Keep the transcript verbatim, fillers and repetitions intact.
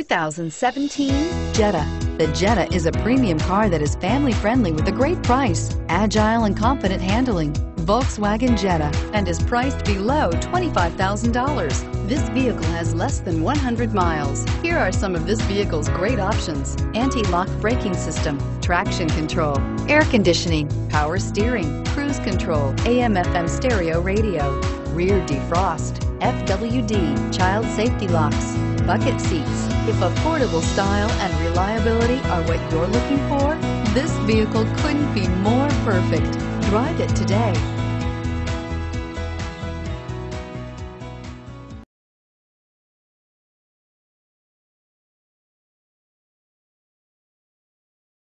thousand seventeen Jetta. The Jetta is a premium car that is family-friendly with a great price, agile and confident handling. Volkswagen Jetta, and is priced below twenty-five thousand dollars. This vehicle has less than one hundred miles. Here are some of this vehicle's great options: anti-lock braking system, traction control, air conditioning, power steering, cruise control, A M F M stereo radio, rear defrost, F W D, child safety locks, bucket seats. If affordable style and reliability are what you're looking for, this vehicle couldn't be more perfect. Drive it today.